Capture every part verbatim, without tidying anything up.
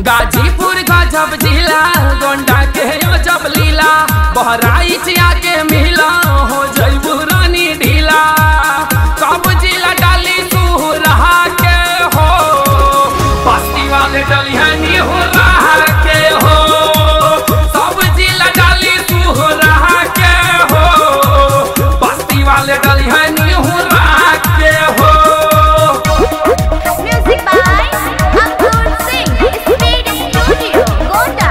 गाजीपुर गजब जिला गोंडा के अजब लीला बहराइच आके मिला हो जयबू रानी ढीला सब जिला डाली सुरहा के हो बस्ती वाले डली है निहुरा के हो सब जिला डाली सुरहा के हो बस्ती वाले डली है निहुरा के हो। Music by Ankur Singh, Speed Studio, Gonda.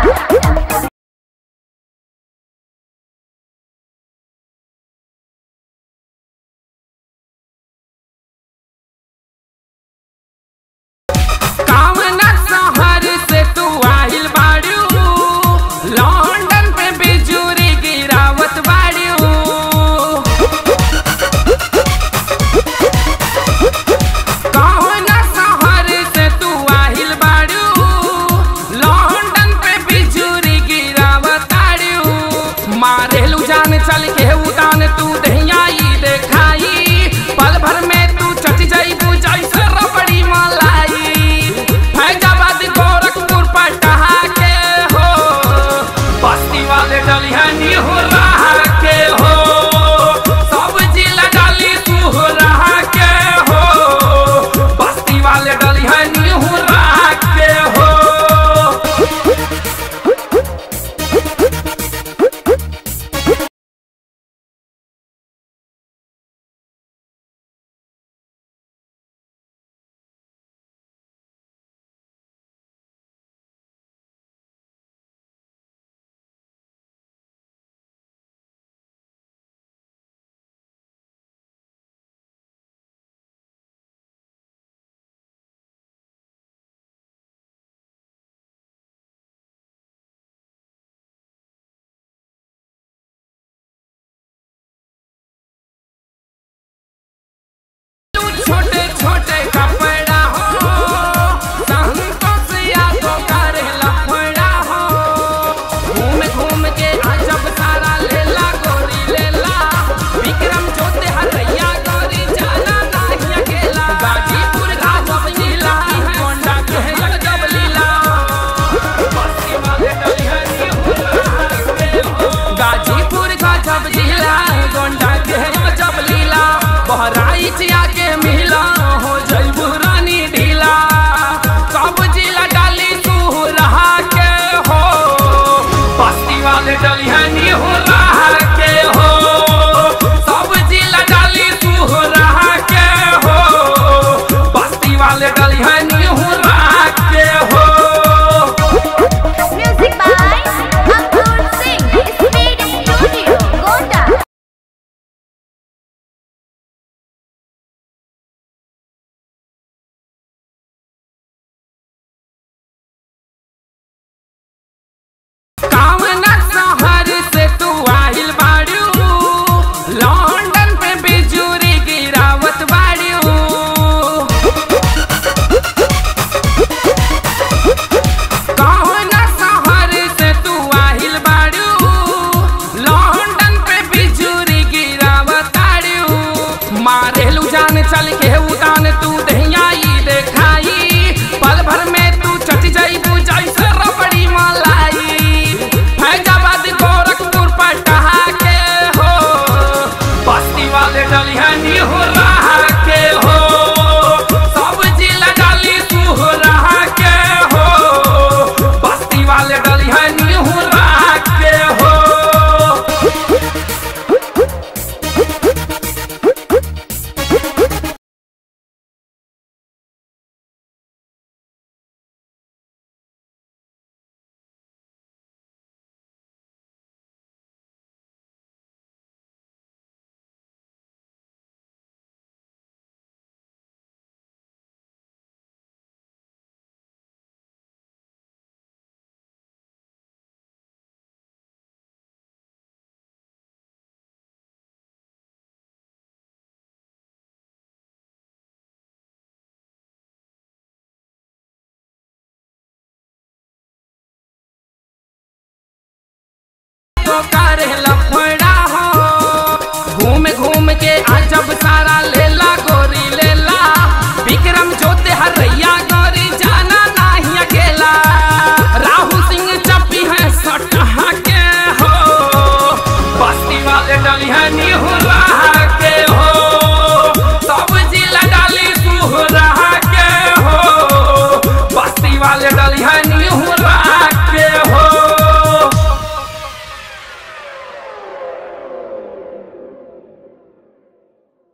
कामना शहर से तू आइल बाड़ू लंदन पे बिजुरी गिरावत बाड़ू कामना शहर से तू आइल बाड़ू लंदन पे बिजुरी गिरावत बाड़ू मारेलू जान चल के उतान तू दहियाई देखाई पल भर में तू चट जाइबू जैसे रबड़ी मलाई फैजाबाद गोरखपुर पटहा के हो बस्ती वाले डली है निहुरा के हो सब जिला डाली सुहरा के हो बस्ती वाले डली है निहुरा के हो। छोटे छोटे कपड़ा हो संतोष यादों करे लफड़ा हो घूम घूम के अजब सारा लेला गोरी लेला विक्रम जोते हरैया गोरी जाना नहीं अकेला गाजीपुर गजब जिला गोंडा के गजब लीला बस्ती वाले डली है निहुरा के हो गाजीपुर गजब जिला गोंडा के गजब लीला बहराइच आके मिला हो जयबू रानी ढीला सब जिला डाली सुरहा के हो बस्ती वाले डली है निहुरा के हो सब जिला डाली सुरहा के हो बस्ती वाले डली है निहुरा के हो। Music by Ankur Singh, Speed Studio, Gonda. कामना शहर से तू आइल बाड़ू लंदन पे बिजुरी गिरावत बाड़ू कामना शहर से तू आइल बाड़ू लंदन पे बिजुरी गिरावत बाड़ू मारेलू जान चल के उतान तू दहियाई देखाई पल भर में तू चट जाइबू जैसे रबड़ी मलाई फैजाबाद गोरखपुर पटहा के हो बस्ती वाले डली है निहुरा